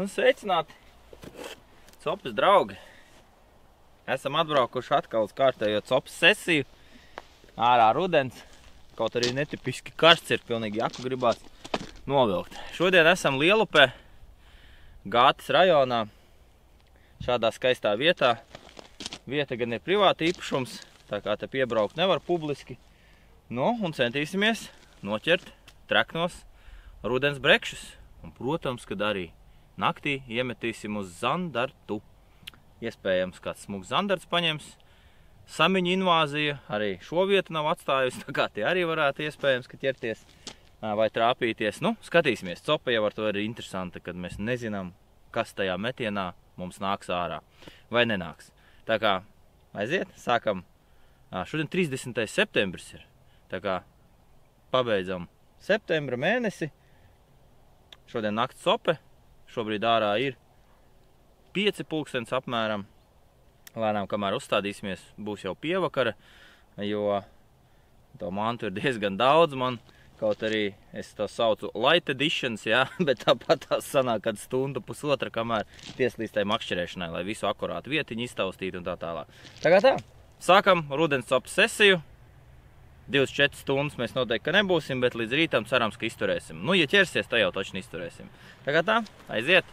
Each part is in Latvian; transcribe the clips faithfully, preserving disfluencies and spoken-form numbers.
Un sveicināti, Copas draugi! Esam atbraukuši atkal uz kārtējo Copas sesiju. Ārā rudens, kaut arī netipiski karsts ir, pilnīgi jaku gribās novilkt. Šodien esam Lielupē, Gātes rajonā, šādā skaistā vietā. Vieta gan ir privāta īpašums, tā kā te piebraukt nevar publiski. Nu, un centīsimies noķert treknos rudens brekšus. Un, protams, kad arī naktī iemetīsim uz zandartu. Iespējams, kāds smugs zandarts paņems. Samiņu invāzija arī šo vietu nav atstājusi, tā kā tie arī varētu iespējams, ka ķerties vai trāpīties. Nu, skatīsimies. Copa jau ar to ir interesanta, kad mēs nezinām, kas tajā metienā mums nāks ārā vai nenāks. Tā kā aiziet, sākam. Šodien trīsdesmitais septembris ir. Tā kā pabeidzam septembra mēnesi. Šodien nakts sope. Šobrīd ārā ir pieci pulkstens apmēram. Lēnām, kamēr uzstādīsimies, būs jau pievakara, jo to mantu ir diezgan daudz man. Kaut arī es to saucu light editions, jā, bet tāpat tās sanāk kādu stundu, pusotra, kamēr pieslīst tai makšķerēšanai, lai visu akurātu vietiņu iztaustītu un tā tālāk. Tā kā tā, sākam rudens copas sesiju. divdesmit četras stundas mēs noteikti, ka nebūsim, bet līdz rītam cerams, ka izturēsim. Nu, ja ķersies, tā jau taču izturēsim. Tā kā tā, aiziet.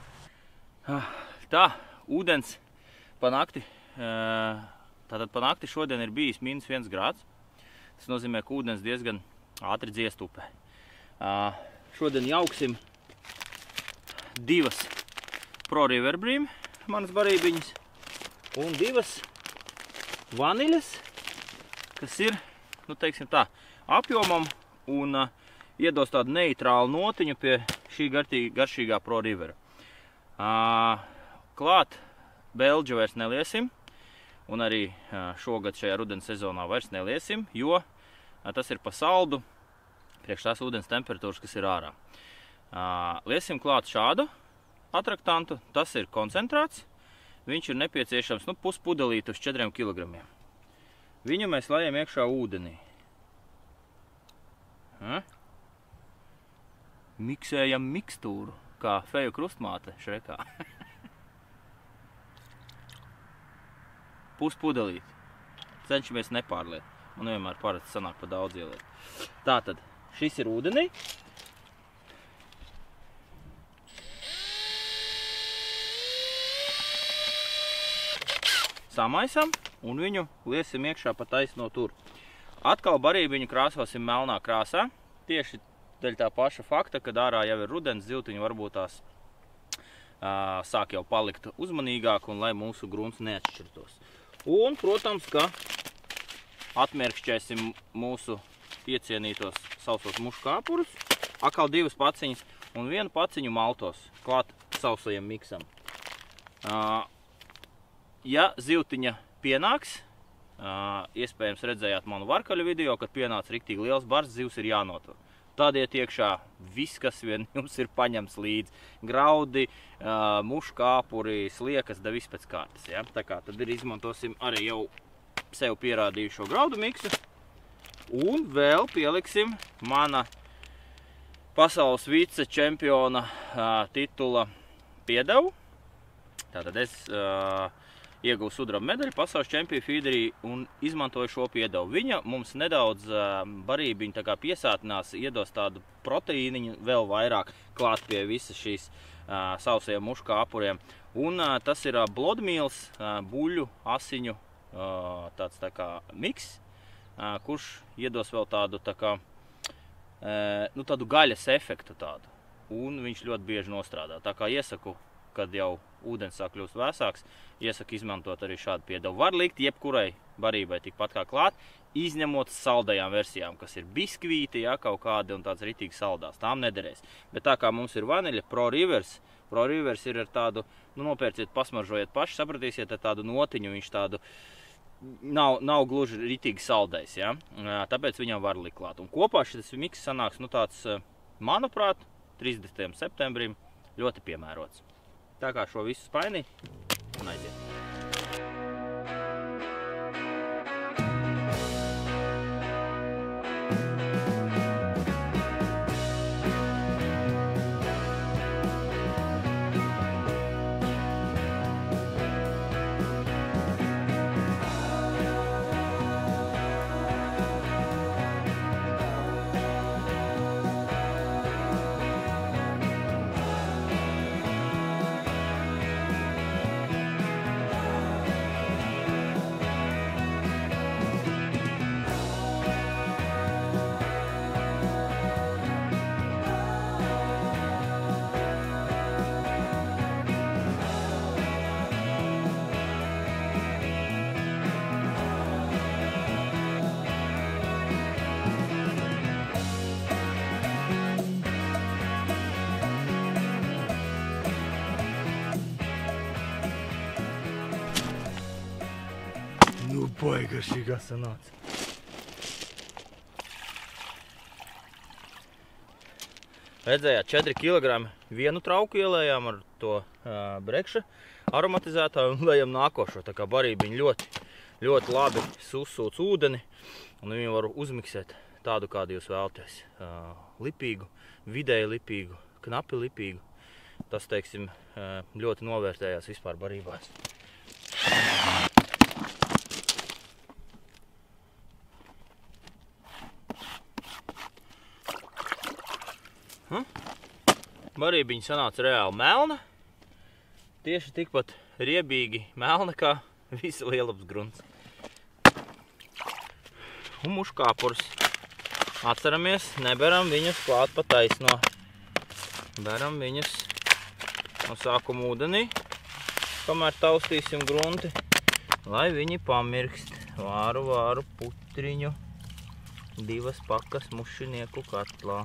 Tā, ūdens pa nakti. Tātad pa nakti šodien ir bijis mīnus viens grāds. Tas nozīmē, ka ūdens diezgan ātri dziest upē. Šodien jauksim divas Pro River Bream, manas barībiņas, un divas vaniļas, kas ir, nu teiksim tā, apjomam un uh, iedos tādu neitrālu notiņu pie šī garšīgā Pro Rivera. Uh, klāt Belģu vairs neliesim, un arī uh, šogad šajā rudens sezonā vairs neliesim, jo uh, tas ir pa saldu priekš tās ūdens temperatūras, kas ir ārā. Uh, liesim klāt šādu atraktantu, tas ir koncentrāts, viņš ir nepieciešams nu, puspudelīt uz četriem kilogramiem. Viņu mēs lejam iekšā ūdenī. Ha? Miksējam mikstūru, kā feju krustmāte Šrekā. Puspudelīt. Cenšamies nepārliet. Man vienmēr parasti sanāk pa daudz ieliet. Tātad, šis ir ūdenī. Samaisam un viņu liesim iekšā pa taisno tur. Atkal barībiņu krāsosim melnā krāsā. Tieši dēļ tā paša fakta, kad ārā jau ir rudens, ziltiņi varbūt tās ā, sāk jau palikt uzmanīgāk un lai mūsu grunts neatšķirtos. Un, protams, ka atmērkšķēsim mūsu iecienītos sausos mušu kāpurus. Atkal divas paciņas un vienu paciņu maltos klāt sausajam miksam. Ā, Ja zivtiņa pienāks, iespējams redzējāt manu varkaļu video, kad pienāca riktīgi liels bars, zivs ir jānotur. Tad iet iekšā viss, kas vien jums ir paņems līdzi. Graudi, mušu kāpuri, sliekas, da viss pēc kārtas. Ja? Tā kā tad ir izmantosim arī jau sev pierādījušo graudu miksu. Un vēl pieliksim mana pasaules vice čempiona titula piedevu. Tātad es ieguvu sudraba medaļu pasaules čempionu feederī un izmantoju šo piedevu. Viņa mums nedaudz barībiņu tā kā piesātinās, iedos tādu proteīniņu vēl vairāk klāt pie visas šīs uh, sausajiem mušu kāpuriem. Un uh, tas ir uh, blodmīls, uh, buļu, asiņu uh, tāds tā kā miks, uh, kurš iedos vēl tādu tā kā, uh, nu tādu gaļas efektu tādu. Un viņš ļoti bieži nostrādā. Tā kā iesaku, kad jau ūdens sāk kļūst vēsāks, iesaku izmantot arī šādu piedevu. Var likt jebkurai barībai tikpat kā klāt, izņemot saldajām versijām, kas ir biskvīti, ja, kaut kādi un tāds ritīgi saldās. Tām nederēs. Bet tā kā mums ir vaniļa, Pro Rivers, Pro Rivers ir ar tādu, nu nopērciet, pasmaržojiet paši, sapratīsiet ar tādu notiņu, viņš tādu nav, nav gluži ritīgi saldais, ja. Tāpēc viņam var likt klāt. Un kopā šis miks sanāks, nu tāds, manuprāt, trīsdesmitajam septembrim ļoti piemērots. Tā kā šo visu spaini un aiziet. Boi, garšīgā sanāca. Redzējāt, četri kilogrami vienu trauku ielējām ar to uh, brekša aromatizētāju un lejam nākošo. Tā kā barībiņi ļoti, ļoti labi susūc ūdeni un viņu var uzmiksēt tādu, kādu jūs vēlaties. Uh, lipīgu, vidēji lipīgu, knapi lipīgu. Tas, teiksim, ļoti novērtējās vispār barībās. Hm? Barībiņa sanāca reāli melna. Tieši tikpat riebīgi melna, kā visa lielups grunts. Un muškāpurs. Atceramies, neberam viņus klāt pa taisno. Beram viņus no sākuma ūdenī, kamēr taustīsim grunti, lai viņi pamirkst. Vāru, vāru putriņu, divas pakas mušinieku katlā.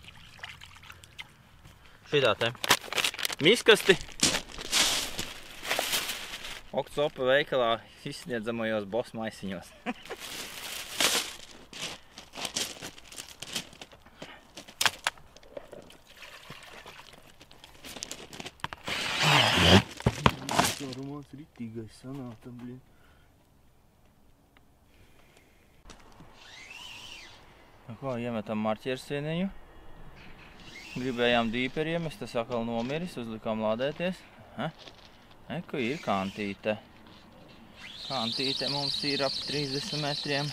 Šitā te miskasti Oktopa veikalā izsniedzamajos bos maisiņos. Aromāts ritīgais sanāca, blin. Ko, iemetam marķiersvieniņu. Gribējām dīperi iemest, tas atkal nomiris, uzlikām lādēties. Eko ir kantīte. Kantīte mums ir ap trīsdesmit metriem.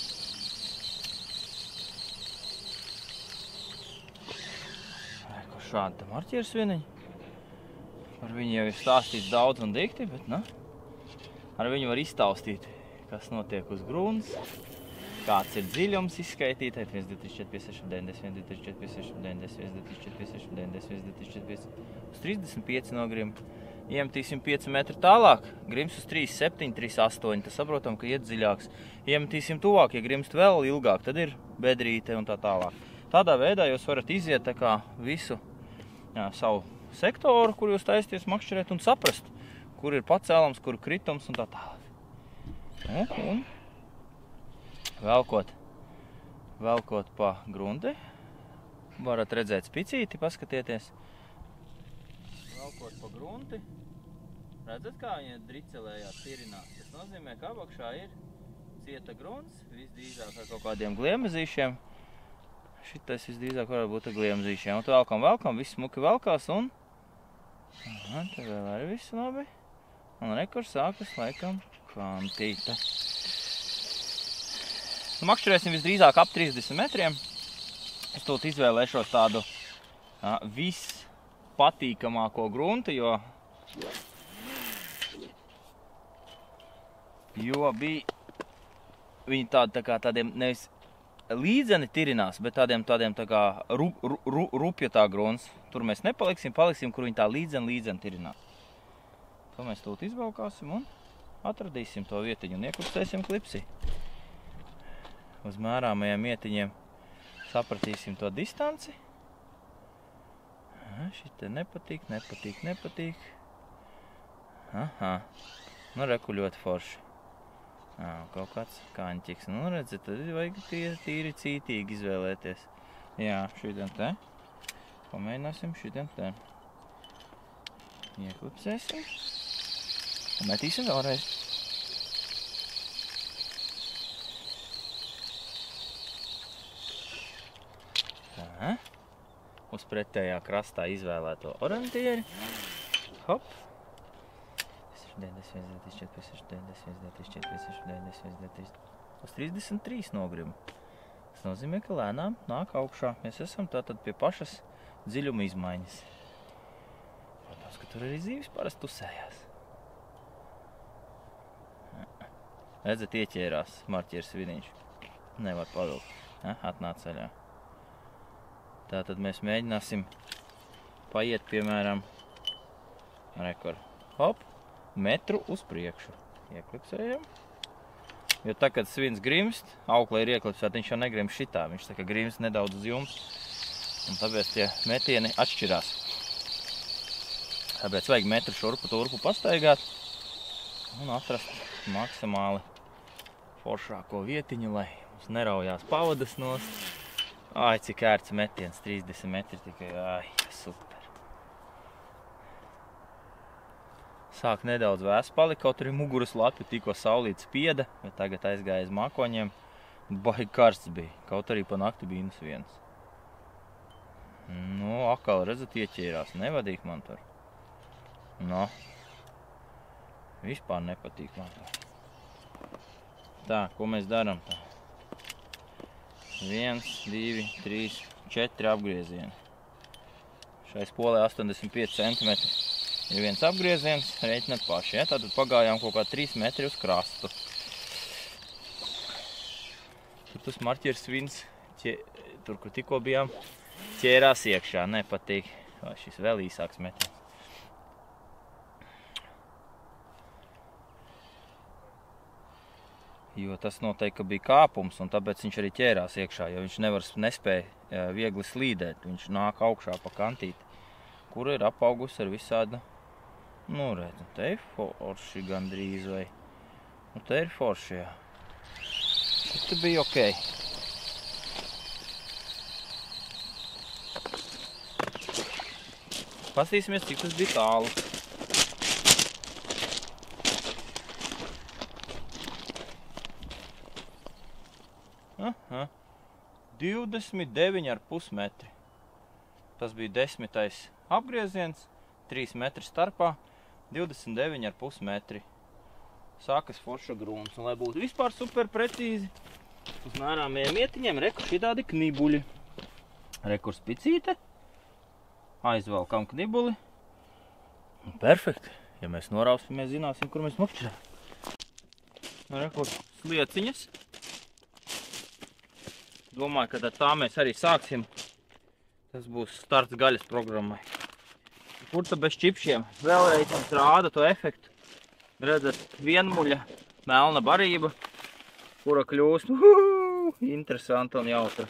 Eko šādi marķiersvieniņi. Par viņu jau ir stāstīts daudz un dikti, bet, nu, ar viņu var iztaustīt, kas notiek uz grunts, kāds ir dziļums izskaitīt. viens, divi, trīs, četri, pieci, seši, deviņdesmit, viens, divi, trīs, četri, pieci, seši, deviņdesmit, viens, divi, trīs, četri, pieci, seši, deviņdesmit, viens, divi, trīs, četri, pieci, uz trīsdesmit pieci nogrim. Iemetīsim pieci metri tālāk, grims uz trīs, septiņi, trīs, astoņi, tad saprotam, ka iet dziļāks. Iemetīsim tuvāk, ja grimst vēl ilgāk, tad ir bedrīte un tā tālāk. Tādā veidā jūs varat iziet tā kā visu jā, savu sektoru, kur jūs taisties makšķerēt un saprast, kur ir pacēlams, kur kritums un tā tālāk. Un, un velkot, velkot pa grunti, varat redzēt spicīti, paskatieties. Velkot pa grunti, redzat, kā viņa dricelējās, tirinās. Tas nozīmē, ka apakšā ir cieta grunts, visdrīzāk ar kaut kādiem gliemezīšiem. Šitais visdrīzāk varētu būt ar gliemezīšiem. Un tu velkam, velkam, viss smuki velkās un aha, te vēl arī viss labi. Un rekurs sākas laikam kantīte. Nu, makšķerēsim visdrīzāk ap trīsdesmit metriem. Es tūlīt izvēlēšos tādu jā, vispatīkamāko grunti, jo, jo bija viņi tādi tā kā tādiem nevis līdzeni tirinās, bet tādiem tādiem tā kā ru, ru, ru, rupjatā grunts. Tur mēs nepaliksim, paliksim, kur viņi tā līdzeni, līdzeni tirinās. To mēs tūlīt izvalkāsim un atradīsim to vietiņu un ieklipsēsim klipsi. Uz mērāmajiem ietiņiem sapratīsim to distanci. Šite nepatīk, nepatīk, nepatīk. Aha, nu reku ļoti forši. Ā, kaut kāds kaņķiks. Nu, redzat, tad vajag tīri, tīri cītīgi izvēlēties. Jā, šitien te. Pamēģināsim šitien te. Ieklipsēsim. Un metīsim vēlreiz. Tā. Uz pretējā krastā izvēlēto orientieri. Hop. Uz trīsdesmit trīs nogrim. Tas nozīmē, ka lēnām nāk augšā. Mēs esam tātad pie pašas dziļuma izmaiņas. Protams, ka tur arī zīves parasti tusējās. Redzat, ieķērās marķieris viniņš. Nevar pavilkt. Ja, atnāc ceļā. Tātad mēs mēģināsim paiet, piemēram, rekord. Hop. Metru uz priekšu. Ieklipsējam. Jo tā, kad svins grimst, aukla ir ieklipsēta, viņš jau negrimst šitā. Viņš tā kā grimst nedaudz uz jums. Un tāpēc tie metieni atšķirās. Tāpēc vajag metru šurpu turpu pastaigāt un atrast maksimāli foršāko vietiņu, lai mums neraujās pavadas nost. Ai, cik ērts metiens, trīsdesmit metri tikai, ai, super. Sāk nedaudz vēs palika, kaut arī muguras lapi tikko saulīte spieda, bet tagad aizgāja uz mākoņiem. Baigi karsts bija, kaut arī pa nakti mīnus viens. Nu, akal, redzat, ieķērās, nevadīk man tur. No, vispār nepatīk man tur. Tā, ko mēs darām tā? Viens, divi, trīs, četri apgriezieni. Šai spolē astoņdesmit pieci centimetri ir viens apgrieziens, reiķināt paši, ja? Tātad pagājām kaut kā trīs metri uz krastu. Tur tas marķieris vins, ķē, tur, kur tikko bijām, ķērās iekšā, nepatīk. Vai šis vēl īsāks metiens. Jo tas noteikti bija kāpums, un tāpēc viņš arī ķērās iekšā, jo viņš nevar nespēja viegli slīdēt. Viņš nāk augšā pa kantīti, kur ir apaugusi ar visādu, nu, redz, te ir forši gandrīz, vai, nu, te ir forši, jā. Šis bija ok. Pastīsimies, cik tas bija tālu. Aha, divdesmit deviņi ar pus metri. Tas bija desmitais apgrieziens, trīs metri starpā, divdesmit deviņi ar pus metri. Sākas forša grūns, un lai būtu vispār super precīzi, uz mērāmajiem ietiņiem reku šitādi knibuļi. Rekur spicīte, aizvelkam knibuli. Perfekti, ja mēs norausim, mēs zināsim, kur mēs mokšķirām. Rekur slieciņas. Domāju, ka tā mēs arī sāksim. Tas būs starts gaļas programmai. Kurta bez čipšiem. Vēlreiz mums rāda to efektu. Redzat, vienmuļa melna barība, kura kļūst uh, interesanta un jautra.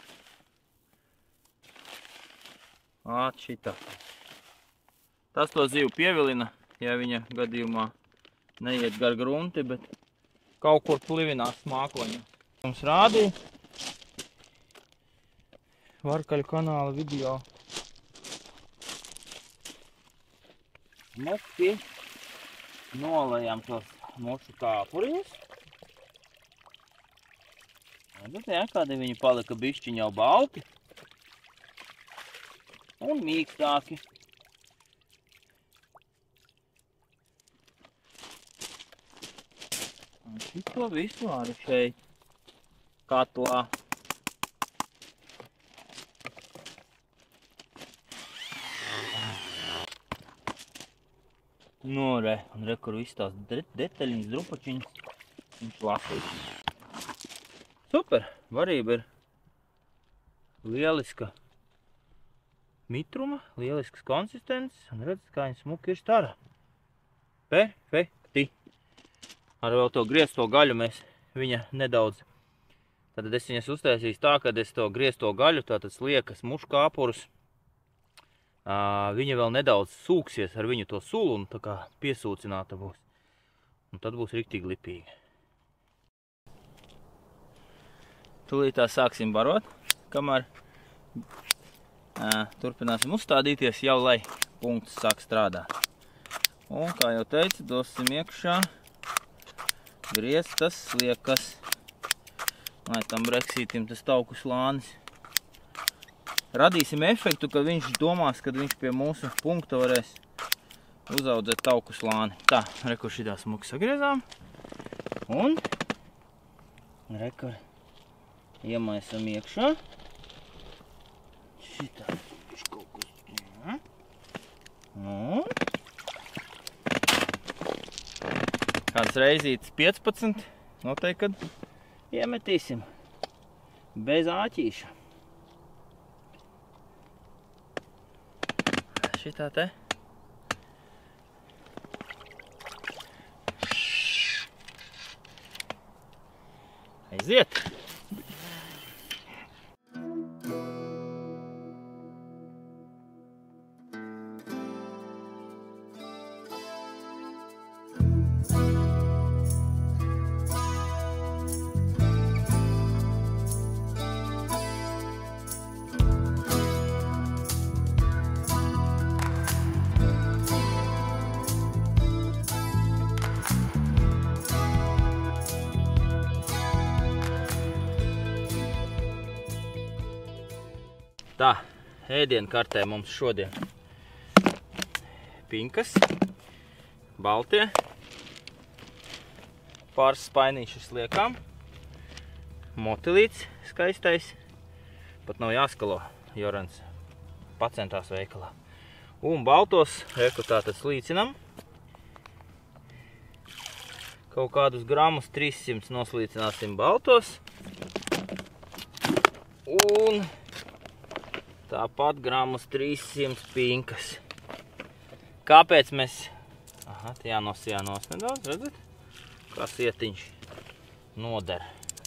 Āt šitā. Tas to zivu pievilina, ja viņa gadījumā neiet gar grunti, bet kaut kur plivinās mākoņu. Mums rādīja Varkaļu kanāla video. Muki nolējām tos mušu kāpurīs. Bet jā, kādi viņi palika bišķiņi jau balti un mīkstāki. Un šito visu arī šeit katlā. Nu, re, un re, kur viss tās detaļiņas, drupačiņas, viņš lasīs. Super, varība ir lieliska mitruma, lielisks konsistences, un redz, kā viņa smuki ir stara. Perfekti. Ar vēl to griezto gaļu mēs viņa nedaudz, tātad es viņas uztaisīju tā, kad es to griezto gaļu, tātad sliekas mušu kāpurus, Uh, viņa vēl nedaudz sūksies ar viņu to sulu un tā kā piesūcināta būs. Un tad būs riktīgi lipīgi. Tūlītā sāksim barot, kamēr uh, turpināsim uzstādīties jau, lai punkts sāk strādāt. Un, kā jau teicu, dosim iekšā grieztas sliekas, lai tam breksītim tas tauku slānis. Radīsim efektu, kad viņš domās, kad viņš pie mūsu punkta varēs uzaudzēt tauku slāni. Tā, rekur šitā smuki sagriezām. Un rekur iemaisam iekšā. Šitā viņš kaut kas. Un kāds reizītes piecpadsmit noteikti, kad iemetīsim bez āķīša. Šitā te. Aiziet! Tā, ēdienu kartē mums šodien pinkas, baltie, pāris spainīšas liekām, motilīts skaistais, pat nav jāskalo, Jorans pacentās veikalā. Un baltos, reku tātad slīcinam, kaut kādus gramus trīs simtus noslīcināsim baltos, un tāpat gramus trīs simtus pinkas. Kāpēc mēs, aha, te jānos, jānos nedaudz, redzat? Kā sietiņš noder.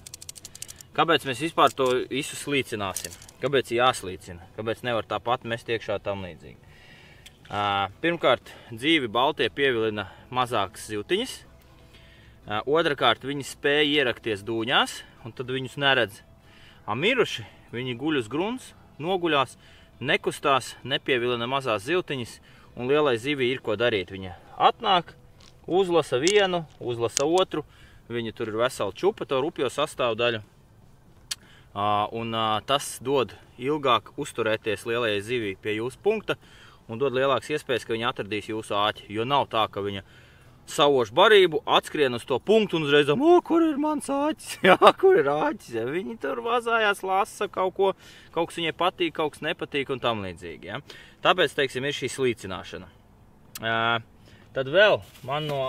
Kāpēc mēs vispār to visu slīcināsim? Kāpēc jāslīcina? Kāpēc nevar tāpat mest iekšā tam līdzīgi? Pirmkārt, dzīvi baltie pievilina mazākas zivtiņas. Otrakārt, viņi spēja ierakties dūņās, un tad viņus neredz. A miruši, viņi guļ uz grunts, noguļās, nekustās, nepievilina mazās zivtiņas, un lielai zivī ir ko darīt. Viņa atnāk, uzlasa vienu, uzlasa otru, viņa tur ir vesela čupa, to rupjo sastāvdaļu. Un tas dod ilgāk uzturēties lielajai zivī pie jūsu punkta, un dod lielākas iespējas, ka viņa atradīs jūsu āķi. Jo nav tā, ka viņa savož barību, atskrien uz to punktu un uzreizam, o, kur ir mans āķis? Jā, kur ir āķis? Ja, viņi tur vazājās, lasa kaut ko, kaut kas viņai patīk, kaut kas nepatīk un tam līdzīgi. Ja? Tāpēc, teiksim, ir šī slīcināšana. Tad vēl man no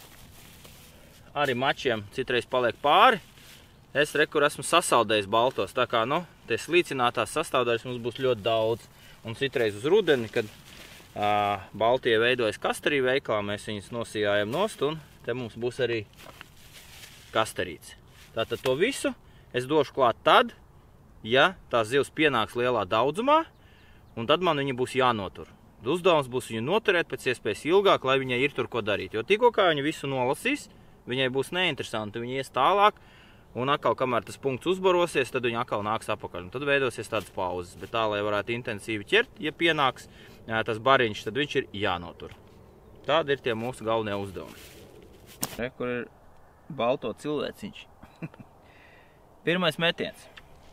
arī mačiem citreiz paliek pāri. Es rekur esmu sasaldējis baltos, tā kā, nu, tie slīcinātās sastāvdaļas mums būs ļoti daudz. Un citreiz uz rudeni, kad uh, baltie veidojas kastarī veikalā, mēs viņus nosījājam nost, un te mums būs arī kastarīts. Tātad to visu es došu klāt tad, ja tās zivs pienāks lielā daudzumā, un tad man viņa būs jānotur. Uzdevums būs viņu noturēt pēc iespējas ilgāk, lai viņai ir tur ko darīt. Jo tikko kā viņa visu nolasīs, viņai būs neinteresanti, viņa ies tālāk, un atkal, kamēr tas punkts uzbarosies, tad viņa atkal nāks apakaļ. Un tad veidosies tādas pauzes. Bet tā, lai varētu intensīvi ķert, ja pienāks tas bariņš, tad viņš ir jānotur. Tādi ir tie mūsu galvenie uzdevumi. Re, kur ir balto cilvēciņš. Pirmais metiens.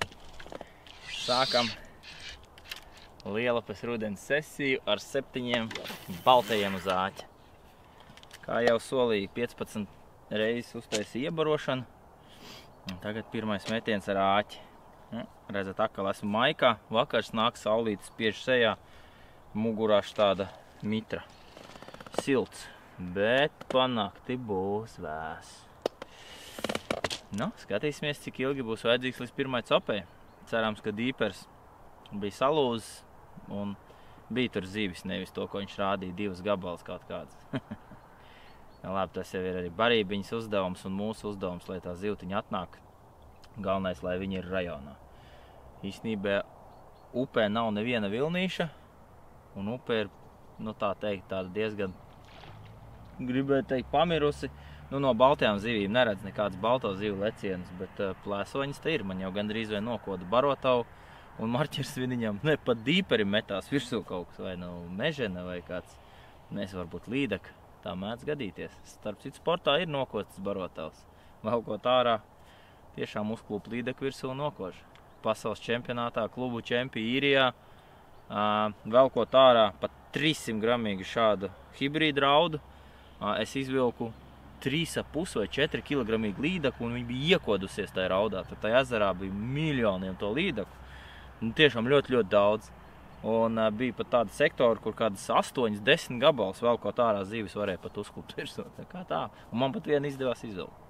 Sākam lielapes rudens sesiju ar septiņiem baltajiem uz āķa. Kā jau solīja, piecpadsmit reizes uztaisīja iebarošanu. Un tagad pirmais metiens ar āķi. Nu, redzat, atkal esmu maikā. Vakars nāk saulītes spiež sejā. Mugurā tāda mitra. Silts. Bet pa nakti būs vēs. Nu, skatīsimies, cik ilgi būs vajadzīgs līdz pirmai copei. Cerams, ka dīpers bija salūzis un bija tur zivis, nevis to, ko viņš rādīja, divas gabalas kaut kādas. Labi, tas jau ir arī barībiņas uzdevums un mūsu uzdevums, lai tā zivtiņa atnāk. Galvenais, lai viņi ir rajonā. Īstenībā upē nav neviena vilnīša, un upē ir, nu tā teikt, tāda diezgan, gribēju teikt, pamirusi. Nu, no baltajām zivīm neredz nekāds balto zivu lecienus, bet uh, plēsoņas te ir. Man jau gandrīz vai nokoda barotavu, un marķers viņam ne pat dīperi metās virsū kaut kas, vai nu mežena vai kāds, nes varbūt līdaka. Tā mēdz gadīties. Starp citu sportā ir nokots barotavs. Velkot ārā, tiešām uzklūp līdeku virsū un nokož. Pasaules čempionātā, klubu čempi īrijā, velkot ārā pat trīssimt gramīgi šādu hibrīdu raudu, es izvilku trīs ar pus vai četri kilogramīgi līdeku, un viņi bija iekodusies tajā raudā. Tad tajā ezerā bija miljoniem to līdeku. Un tiešām ļoti, ļoti daudz. Un uh, bija pat tādi sektori, kur kādas astoņas, desmit gabalas vēl kaut ārā zīves varēja pat uzklupt virsū. Tā kā tā. Un man pat viena izdevās izvilkt.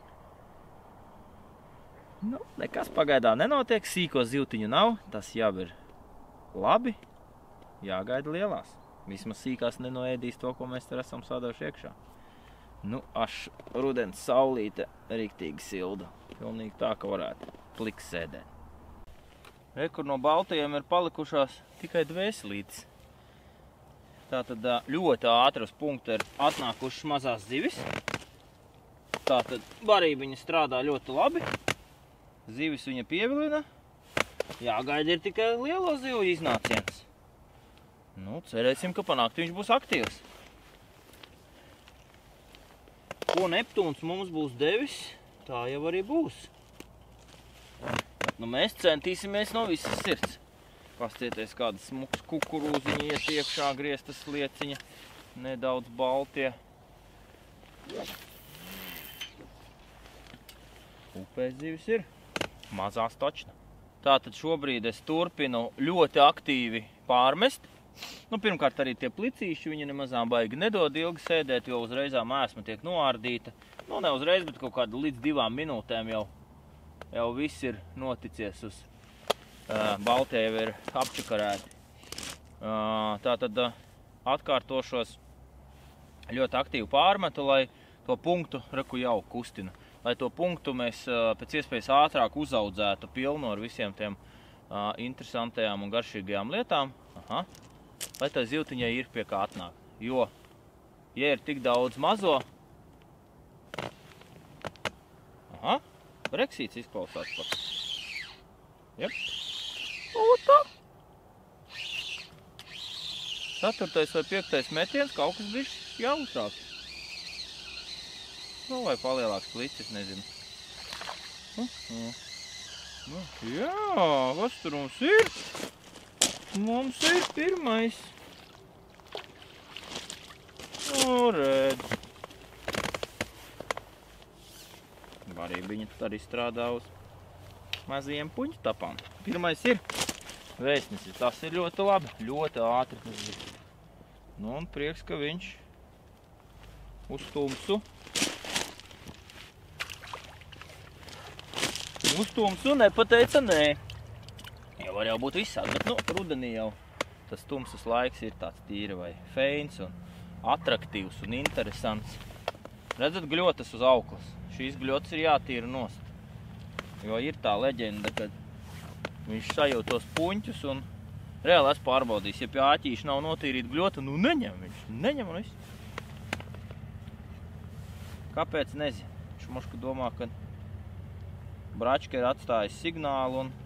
Nu, nekas pagaidā nenotiek, sīko zivtiņu nav, tas jau ir labi, jāgaida lielās. Vismaz sīkās nenoēdīs to, ko mēs tur esam sādājuši iekšā. Nu, aš rudens saulīte riktīgi silda. Pilnīgi tā, ka varētu pliks sēdēt. Re, kur no baltajiem ir palikušās tikai dvēselītes. Tātad ļoti ātri uz punktu ir atnākušas mazās zivis. Tātad barībiņa strādā ļoti labi. Zivis viņa pievilina. Jāgaida ir tikai lielo zivu iznāciens. Nu, cerēsim, ka panākt viņš būs aktīvs. Ko Neptūns mums būs devis, tā jau arī būs. Nu, mēs centīsimies no visas sirds. Pastieties kāda smuks kukurūziņa iet iekšā, grieztas lieciņa, nedaudz baltie. Upēs zivis ir, mazās točna. Tātad šobrīd es turpinu ļoti aktīvi pārmest. Nu, pirmkārt arī tie plicīši, viņi nemazām baigi nedod ilgi sēdēt, jo uzreizām ēsma tiek noārdīta. Nu, ne uzreiz, bet kaut kādu līdz divām minūtēm jau, jau viss ir noticies uz uh, baltie jau ir apčakarēti. Uh, tātad uh, atkārtošos ļoti aktīvi pārmetu, lai to punktu, reku jau kustina, lai to punktu mēs uh, pēc iespējas ātrāk uzaudzētu pilnu ar visiem tiem uh, interesantajām un garšīgajām lietām. Aha. Lai tā zivtiņai ir pie kā atnāk. Jo, ja ir tik daudz mazo... Aha, breksīts izklausās pat. Jep. O, tā. Ceturtais vai piektais metiens kaut kas bišķi jautāk. Nu, vai palielāks plicis, nezinu. Uh, uh. Nu, jā, kas tur mums ir? Mums ir pirmais. O, redz. Barībiņa arī strādā uz mazajiem puņu tapām. Pirmais ir vēstnesis. Tas ir ļoti labi, ļoti ātri. Nu, un prieks, ka viņš uz tumsu. Uz tumsu nepateica nē. Jau var jau būt visādi, bet, nu, rudenī jau tas tumsas laiks ir tāds tīri vai feins un atraktīvs un interesants. Redzat gļotas uz auklas. Šīs gļotas ir jātīra nost. Jo ir tā leģenda, kad viņš sajūt tos puņķus un reāli es pārbaudījis. Ja pie āķīša nav notīrīta gļota, nu neņem viņš. Neņem un viss. Kāpēc nezinu? Viņš moška domā, ka bračka ir atstājis signālu un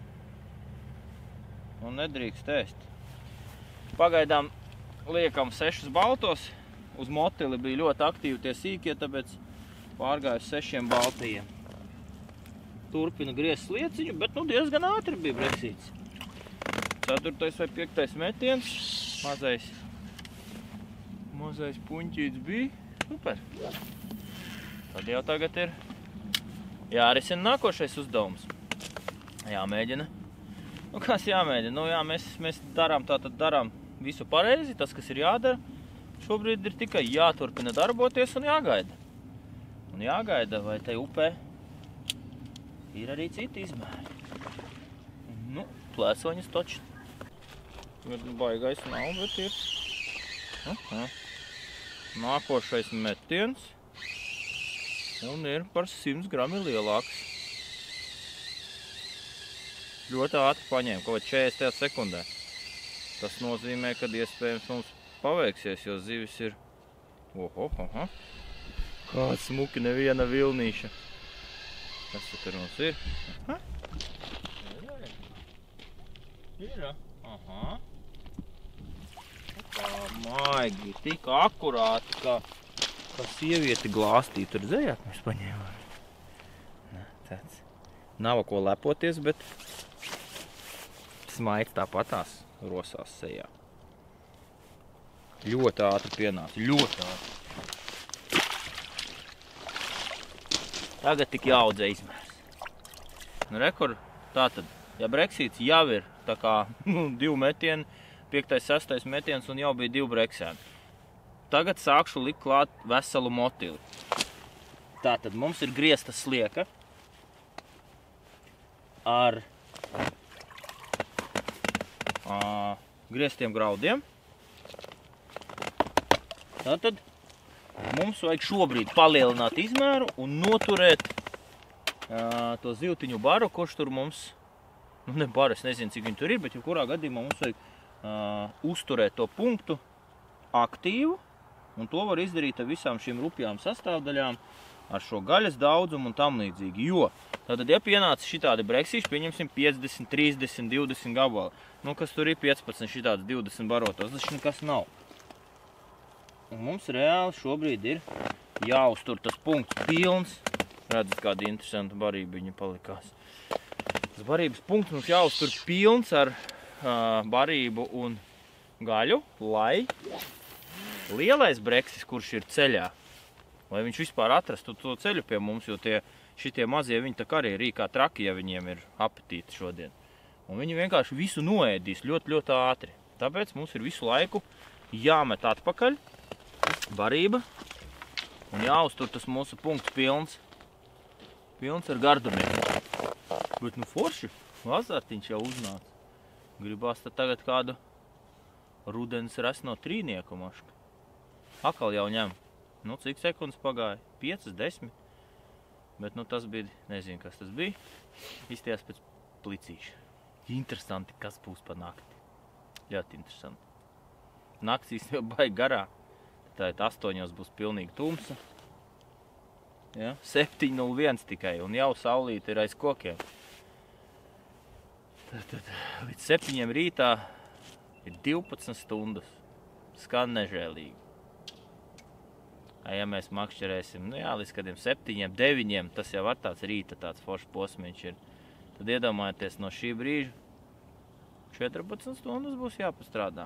un nedrīkst ēst. Pagaidām liekam sešus baltos. Uz motili bija ļoti aktīvi tie sīkie, tāpēc pārgāju uz sešiem baltajiem. Turpinu griezt lieciņu, bet nu diezgan ātri bija breksīts. Ceturtais vai piektais metiens. Mazais, mazais puņķīts bija. Super. Tad jau tagad ir jārisina nākošais uzdevums. Jāmēģina. Nu, kas jāmēģina? Nu, jā, mēs, mēs darām, tātad darām visu pareizi, tas, kas ir jādara. Šobrīd ir tikai jāturpina darboties un jāgaida. Un jāgaida, vai tai upē ir arī citi izmēri. Nu, plēsoņas toči. Baigais nav, bet ir. Aha. Nākošais metiens. Un ir par simts grami lielāks. Ļoti ātri paņēma, kaut vai četrdesmit sekundē. Tas nozīmē, ka iespējams mums paveiksies, jo zivis ir... Oho, oho. Kāda smuki neviena vilnīša. Kas tur mums ir? Aha. Ir, aha. Tā maigi, tik akurāti, kā, kā sievieti glāstī. Tur zējāt mēs paņēmām. Nā, tāds. Nav ko lepoties, bet smaids tāpatās rosās sejā. Ļoti ātri pienāca, ļoti ātri. Tagad tik jāaudzē izmērs. Nu, rekur, tātad, ja breksīts jau ir tā kā nu, divu metienu, piektais, sestais metiens un jau bija divu breksēni. Tagad sākšu likt klāt veselu motili. Tātad mums ir griezta slieka ar a, grieztiem graudiem. Tātad mums vajag šobrīd palielināt izmēru un noturēt a, to zivtiņu baru, kurš tur mums, nu ne baru, es nezinu, cik viņi tur ir, bet jebkurā gadījumā mums vajag a, uzturēt to punktu aktīvu, un to var izdarīt ar visām šīm rupjām sastāvdaļām, ar šo gaļas daudzumu un tam līdzīgi, jo tātad, ja pienāca šitādi breksīši, pieņemsim piecdesmit, trīsdesmit, divdesmit gabali, nu, kas tur ir piecpadsmit šitādi divdesmit barotos, tas nekas nav. Un mums reāli šobrīd ir jāuztur tas punkts pilns, redzat, kāda interesanta barībiņa palikās. Tas barības punkts mums jāuztur pilns ar, barību un gaļu, lai lielais breksis, kurš ir ceļā, lai viņš vispār atrastu to ceļu pie mums, jo tie šitie mazie viņi tā kā arī rīkā traki, ja viņiem ir apetīti šodien. Un viņi vienkārši visu noēdīs ļoti, ļoti ātri. Tāpēc mums ir visu laiku jāmet atpakaļ barība un jāuztur tas mūsu punkts pilns, pilns ar gardumiem. Bet nu forši, azartiņš jau uznāca. Gribās tad tagad kādu rudens resno trīnieku mašku. Akal jau ņem. Nu, cik sekundes pagāja? piecas, desmit. Bet nu tas bija, nezinu, kas tas bija. Izties pēc plicīša. Interesanti, kas būs pa nakti. Ļoti interesanti. Nakts īstenībā baigi garā. Tātad astoņos būs pilnīgi tumsa. Ja? septiņi nulle viens tikai, un jau saulīte ir aiz kokiem. Tad līdz septiņiem rītā ir divpadsmit stundas. Skan nežēlīgi. Ja mēs makšķerēsim, nu jā, līdz kādiem septiņiem, deviņiem, tas jau var tāds rīta tāds foršs posmiņš ir. Tad iedomājieties no šī brīža četrpadsmit stundas būs jāpastrādā.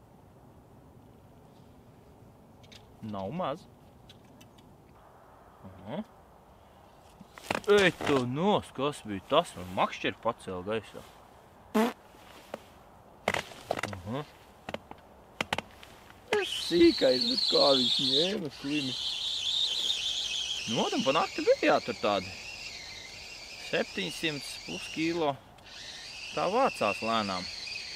Nav maz. Aha. Ej, tu nos, kas bija tas? Man makšķeri pacēla gaisā. Aha. Sīkais, bet kā viņš ņēma slimi. Nu, un pa nakti bija jātur tādi septiņsimt plus kilo. Tā vācās lēnām.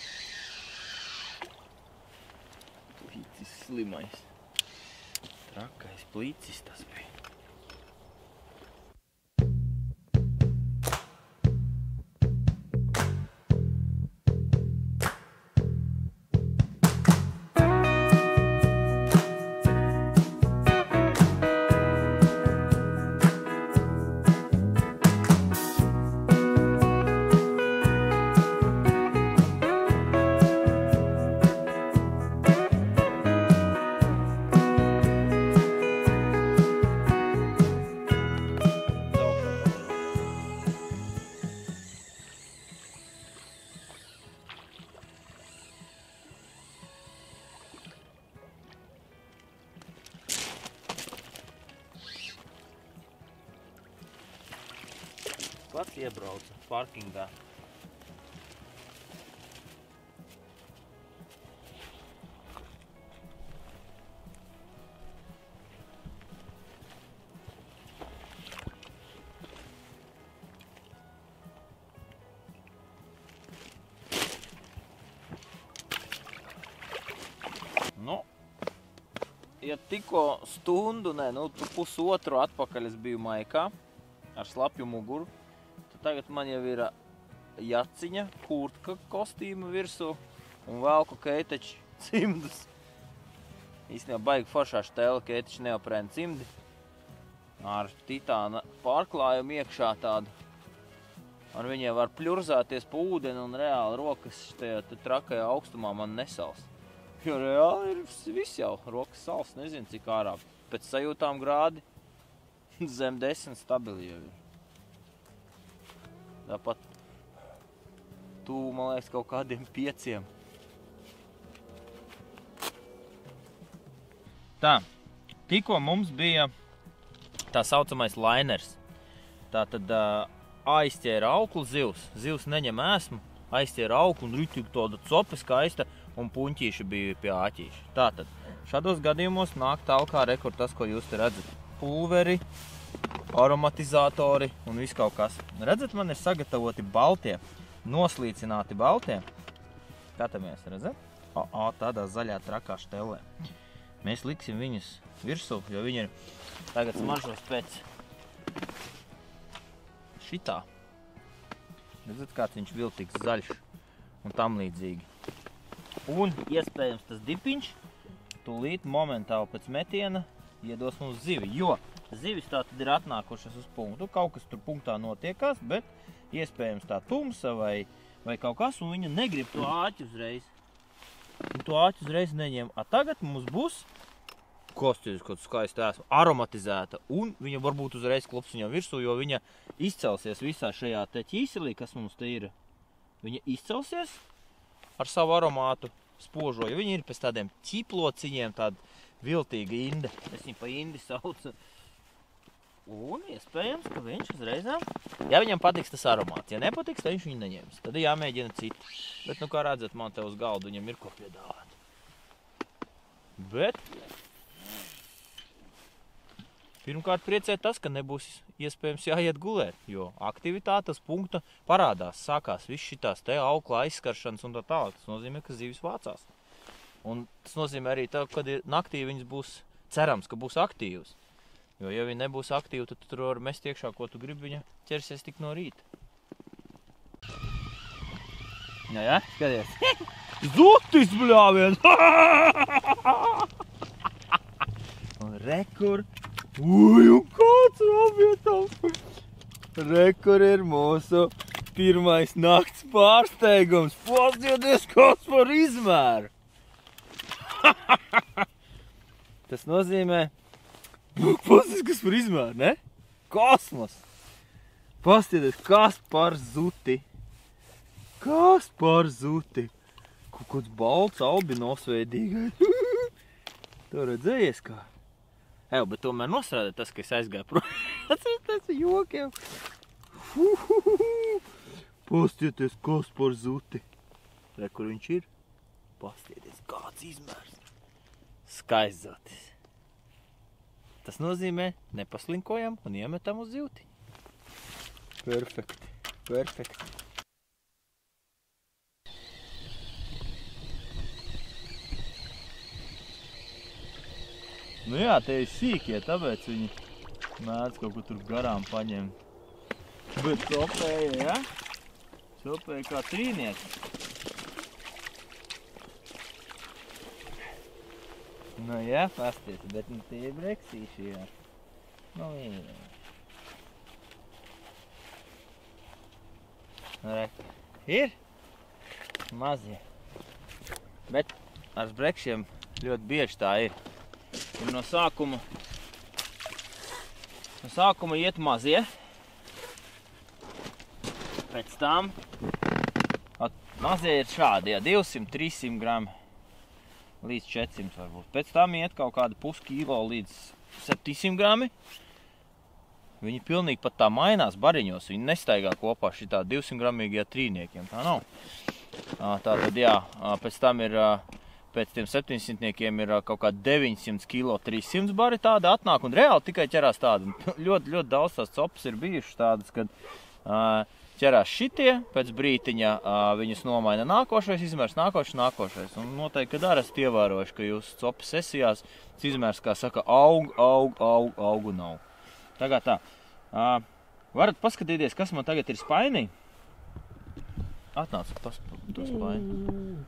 Plīcis slimais. Trakais plīcis tas bija. Pats iebrauca parkingā. Nu, ja tikko stundu, ne, nu, pusotru atpakaļ es biju maikā ar slapju muguru. Tagad man jau ir jaciņa, kurtka kostīma virsū un velku keiteču cimdus. Īstenībā baigi foršā štēla keiteču neoprēna cimdi ar titāna pārklājumu iekšā tādu. Ar viņiem var pļurzāties pa ūdeni un reāli rokas štajā trakajā augstumā man nesals. Jo reāli ir viss jau, rokas sals, nezinu cik ārā. Pēc sajūtām grādi zem desmit stabili jau ir. Tāpat tuvu, man liekas, kaut kādiem pieciem. Tā, tikko mums bija tā saucamais lainers. Tātad aizķēra auklu zivs. Zivs neņem ēsmu, aizķēra auklu un ritīgi tāda copa skaista un puņķīši bija pie āķīša. Tātad, šādos gadījumos nāk tālkā rekord tas, ko jūs te redzat. Pulveri, aromatizatori un viss kaut kas. Redzat, man ir sagatavoti baltie, noslīcināti baltie. Skatāmies, redzat? O, o, tādā zaļā trakā štelē. Mēs liksim viņus virsū, jo viņi ir tagad smaržos pēc šitā. Redzat, kāds viņš viltīgs zaļš un tam līdzīgi. Un iespējams tas dipiņš tūlīt momentāli pēc metiena iedos mums zivi, jo zivis tā tad ir atnākušas uz punktu. Kaut kas tur punktā notiekās, bet iespējams tā tumsa vai, vai kaut kas, un viņa negrib to āķi uzreiz. Un to āķi uzreiz neņem. A tagad mums būs kostīvis, kaut skaista ēsma, aromatizēta, un viņa varbūt uzreiz klops viņam virsū, jo viņa izcelsies visā šajā te ķīselī, kas mums te ir. Viņa izcelsies, ar savu aromātu spožo, jo viņi ir pēc tādiem ķiplociņiem, tāda viltīga inde. Es viņu pa indi saucu. Un iespējams, ka viņš uzreizām, ja viņam patiks tas aromāts, ja nepatiks, tad viņš viņu neņems. Tad ir jāmēģina citu. Bet, nu, kā redzat, man te uz galdu viņam ir ko piedāvāt. Bet pirmkārt priecē tas, ka nebūs iespējams jāiet gulēt, jo aktivitāte uz punkta parādās, sākās viss šitās te aukla aizskaršanas un tā tālāk. Tas nozīmē, ka zivis vācās. Un tas nozīmē arī tā, kad naktī viņas būs cerams, ka būs aktīvas. Jo, ja viņi nebūs aktīvi, tad tu tur var mest iekšā, ko tu gribi, viņa ķersies tik no rīta. Jā, jā, skaties. Zutis, bļāviens! Un rekur. Uj, un kāds rabietam! Rekur ir mūsu pirmais nakts pārsteigums. Paskatieties, kāds par izmēru! Tas nozīmē, paskatieties, kas par izmēru, ne? Kosmos! Paskatieties, kas par zuti! Kas par zuti! Kaut kāds balts albinosveidīgais. Tu redzējies kā? Ev, bet tomēr nostrādā tas, ka es aizgāju prom. Tas ir jokiem. Paskatieties, kas par zuti! Re, kur viņš ir? Paskatieties, kāds izmērs! Skaists zutis! Tas nozīmē, nepaslinkojam un iemetam uz zīvti. Perfekti, perfekti. Nu jā, te ir sīkie, tāpēc viņi mēdz kaut ko tur garām paņem. Bet sopēja, ja? Sopēja kā trīnieki. Nu jā, pasties, bet nu tie ir breksīši, jā. Nu jā. Re, ir mazie. Bet ar brekšiem ļoti bieži tā ir. Un no sākuma, no sākuma iet mazie. Pēc tam, at, mazie ir šādi, jā, divsimt trīssimt grami. Līdz četrsimt varbūt. Pēc tam iet kaut kāda puskīlo līdz septiņsimt grami. Viņi pilnīgi pat tā mainās bariņos. Viņi nestaigā kopā šitā divsimt gramīgajā trīniekiem. Tā nav. Tā tad jā, pēc tam ir, pēc tiem septiņsimtniekiem ir kaut kā deviņsimt kilo trīssimt bari tāda atnāk un reāli tikai ķerās tāda. Ļoti, ļoti daudz tās copas ir bijušas tādas, kad ķerās šitie, pēc brītiņa viņus nomaina nākošais, izmērs nākošais, nākošais. Un noteikti, kad arī esat ievērojuši, ka jūs copas sesijās izmērs, kā saka, aug, aug, aug, aug un aug. Tagad tā. Varat paskatīties, kas man tagad ir spainī? Atnāc, tas to spaini.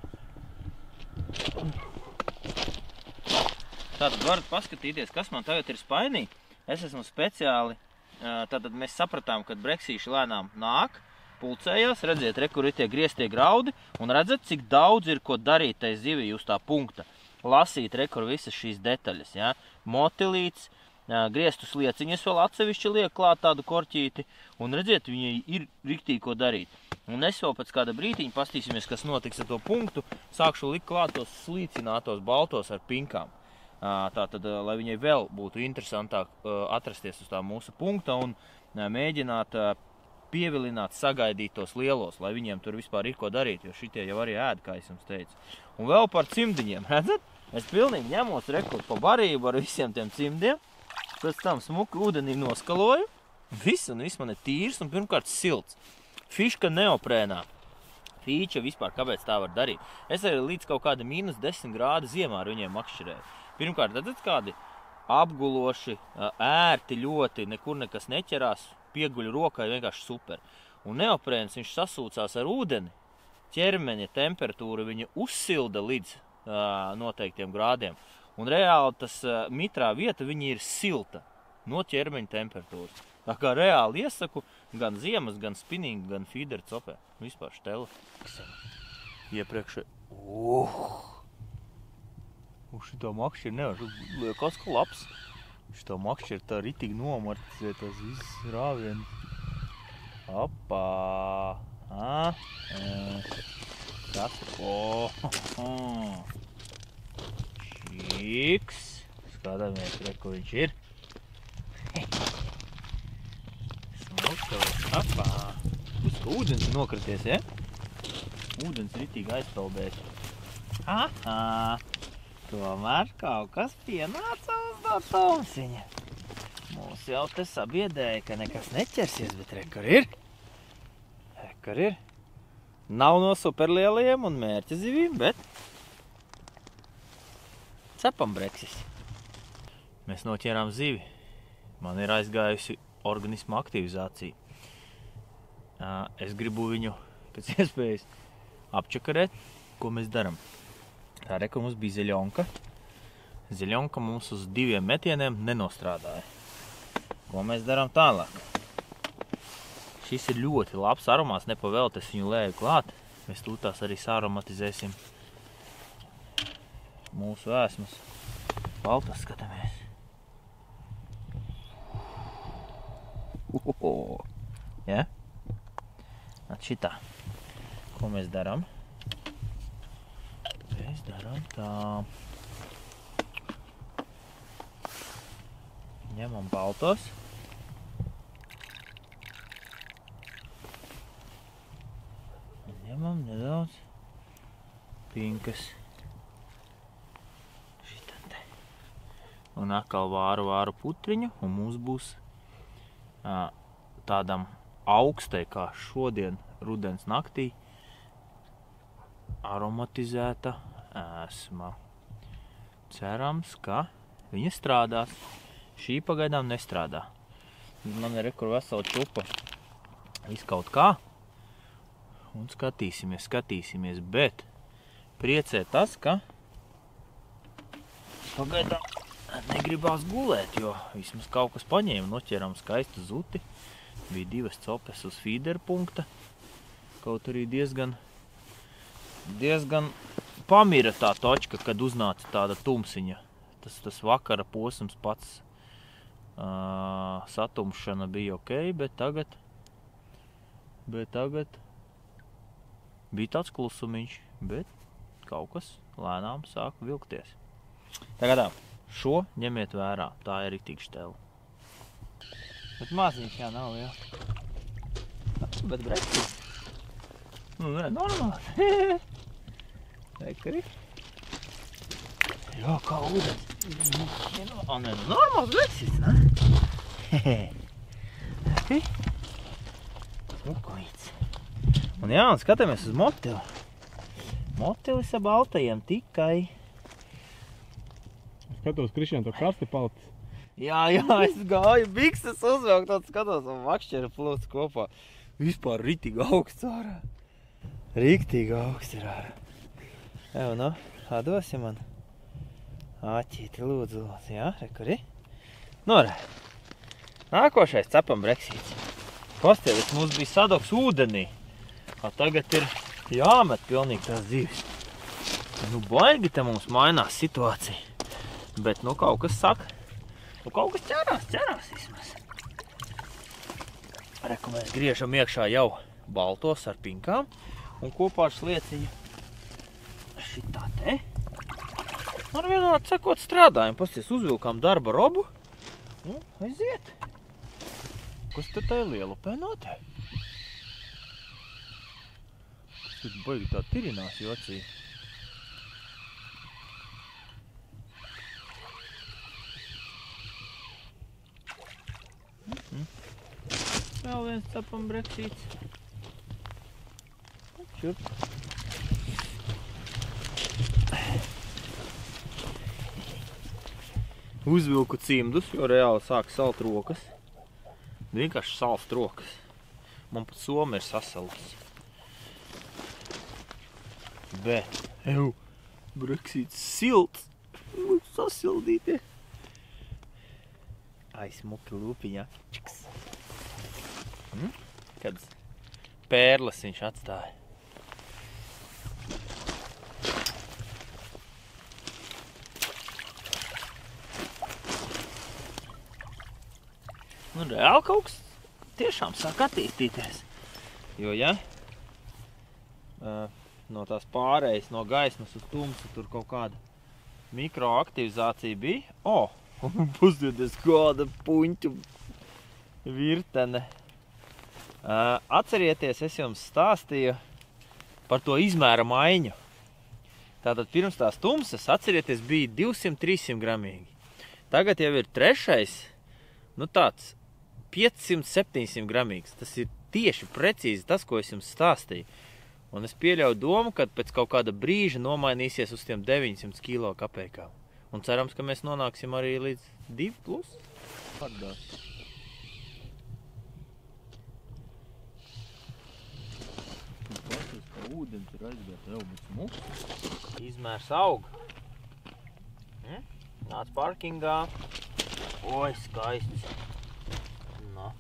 Tātad varat paskatīties, kas man tagad ir spainī. Es esmu speciāli. Tātad mēs sapratām, kad breksīši lēnām nāk, pulcējās, redziet, re, kur ir tie grieztie graudi, un redzat, cik daudz ir ko darīt tai zivī uz tā punkta. Lasīt, re, kur visas šīs detaļas, ja? Motilīts, grieztu slieciņas vēl atsevišķi liek klāt tādu korķīti, un redziet, viņai ir riktīgi ko darīt. Un es vēl pēc kāda brītiņa pastīsimies, kas notiks ar to punktu, sākšu likt klāt tos slīcinātos baltos ar pinkām. Tātad, lai viņai vēl būtu interesantāk atrasties uz tā mūsu punkta un mēģināt pievilināt, sagaidīt tos lielos, lai viņiem tur vispār ir ko darīt, jo šitie jau arī ēd, kā es jums teicu. Un vēl par cimdiņiem, redzat? Es pilnīgi ņemos rekur pa barību ar visiem tiem cimdiem, pēc tam smuki ūdenī noskaloju, viss un viss man ir tīrs un pirmkārt silts. Fiška neoprēnā. Fīča vispār, kāpēc tā var darīt? Es arī līdz kaut kāda mīnus desmit grādi ziemā ar viņiem makšķerēju. Pirmkārt, redzat, kādi apguloši, ērti ļoti, nekur nekas neķerās, pieguļ rokai, vienkārši super. Un neoprēns, viņš sasūcās ar ūdeni, ķermeņa temperatūra viņa uzsilda līdz uh, noteiktiem grādiem. Un reāli tas uh, mitrā vieta, viņa ir silta no ķermeņa temperatūras. Tā kā reāli iesaku gan ziemas, gan spinningu, gan feeder copē. Vispār štela. Iepriekš... Uh. Un šitā makšķi ir nevar, liekas, ka labs. Šitā makšķi ir tā ritīgi nomarticē, tas viss rāviens. Opā! kas ir? O, ho, ho. Čiks. Skatāmies, re, ko viņš ir. Smukavs. Apā. Uz, ka ūdens ir nokrities, ja? Ūdens ritīgi aizpeldēs. Aha. Tomēr kaut kas pienāca uz to Tomsiņa. Mūs jau te sabiedēja, ka nekas neķersies, bet re, kur ir. Re, kur ir. Nav no superlielajiem un mērķa zivīm, bet cepambreksis. Mēs noķērām zivi. Man ir aizgājusi organisma aktivizācija. Es gribu viņu pēc iespējas apčakarēt, ko mēs daram. Tā re, ka mums bija zeļonka. Zeļonka mums uz diviem metieniem nenostrādāja. Ko mēs darām tālāk? Šis ir ļoti labs aromāts, nepavēlt, es viņu lēju klāt. Mēs tūtās arī sāromatizēsim mūsu ēsmas. Baltas skatāmies. Uhoho. Ja? At šitā. Ko mēs darām? Mēs darām tā. Ņemam baltos. Ņemam nedaudz pinkas. Šitan te. Un atkal vāru vāru putriņu, un mums būs ā, tādam augstai, kā šodien rudens naktī, aromatizēta ēsma. Cerams, ka viņa strādās. Šī pagaidām nestrādā. Man ir rekur vesela čupa viss kaut kā. Un skatīsimies, skatīsimies, bet priecē tas, ka pagaidām negribās gulēt, jo vismaz kaut kas paņēma, noķērām skaistu zuti. Bija divas copes uz feeder punkta, kaut arī diezgan, diezgan pamira tā točka, kad uznāca tāda tumsiņa. Tas, tas vakara posms pats uh, satumšana bija ok, bet tagad, bet tagad bija tāds klusumiņš, bet kaut kas lēnām sāk vilkties. Tagad tā, šo ņemiet vērā, tā ir riktīgi štela. Bet maziņš jā nav, jā. Bet brekti. Nu, nē, normāli. Rekari. Jā, kā ūdens. O, nē, nu, normāls breksis, ne? Hehe. Smukulīts. Un jā, un skatāmies uz motili. Motilis ar baltajiem tikai. Skatos, Krišjān, to karsti palicis. Jā, jā, es gāju bikses uzvilkt, tad skatos un vakšķeri plūc kopā. Vispār ritīgi augsts ārā. Riktīgi augsts ir ārā. Evo, nu, atdosi man. Āķīti, lūdzu, lūdzu, jā, re, kur ir? Nu, re. Nākošais cepam breksīts. Kostielis mums bija sadoks ūdenī. A tagad ir jāmet pilnīgi tās zivis. Nu, baigi te mums mainās situācija. Bet, nu, kaut kas saka. Nu, kaut kas ķerās, ķerās vismaz. Reku mēs griežam iekšā jau baltos ar pinkām. Un kopā ar slieciņu šitā te. Ar vienādi sakot strādājam. Pasties, uzvilkām darba robu. Nu, aiziet. Kas te tai lielupē notiek? Tad baigi tā tirinās jocī. Mm-hmm. Vēl viens cepam breksīts. Čurp. Uzvilku cimdus, jo reāli sāk salt rokas. Vienkārši salst rokas. Man pat soma ir sasalus. Bet, eju, breksīts silts. Lūdzu sasildītie. Ai, smuki lūpiņā. Čiks. Hmm? Kādas pērles viņš atstāja. Nu, reāli kaut kas tiešām sāk attīstīties. Jo, ja, no tās pārējas, no gaismas uz tumsu, tur kaut kāda mikroaktivizācija bija. O, un pusdieties kāda puņķu virtene. Uh, atcerieties, es jums stāstīju par to izmēra maiņu. Tātad pirms tās tumsas, atcerieties, bija divsimt līdz trīssimt gramīgi. Tagad jau ir trešais, nu tāds piecsimt līdz septiņsimt gramīgs. Tas ir tieši precīzi tas, ko es jums stāstīju. Un es pieļauju domu, ka pēc kaut kāda brīža nomainīsies uz tiem deviņsimt kilo kapeikām. Un cerams, ka mēs nonāksim arī līdz divi plus. Atdāt. Pasas, ka ūdens ir aizgāt jau bez mūs. Izmērs aug. Hm? Nāc parkingā. Oi, skaists. No.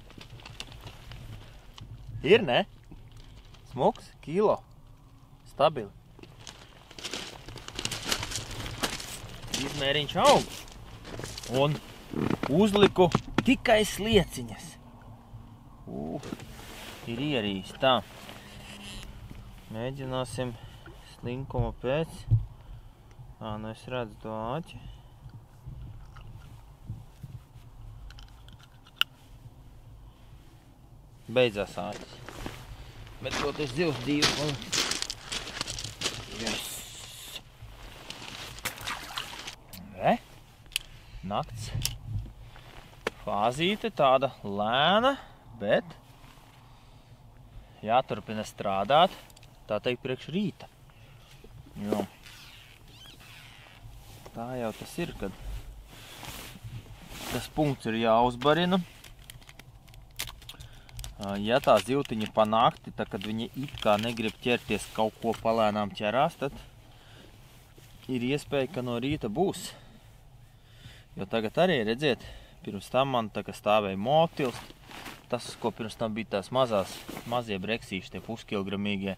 Ir, ne? Smuks, kilo. Stabili. Izmēriņš aug. Un uzliku tikai slieciņas. Uh, ir ierīs. Tā. Mēģināsim slinkuma pēc. Ā, nu es redzu to āķi. Beidzās āķis. Bet toties divs divs un... Yes! Re? Nakts. Fāzīte tāda lēna, bet jāturpina strādāt, tā teikt, priekš rīta. Jo. Tā jau tas ir, kad tas punkts ir jāuzbarina. Ja tā zivtiņa pa nakti, tā kad viņi it kā negrib ķerties kaut ko palēnām ķerās, tad ir iespēja, ka no rīta būs. Jo tagad arī, redziet, pirms tam man tā kā stāvēja motils, tas, ko pirms tam bija tās mazās, mazie breksīši, tie puskilgramīgie,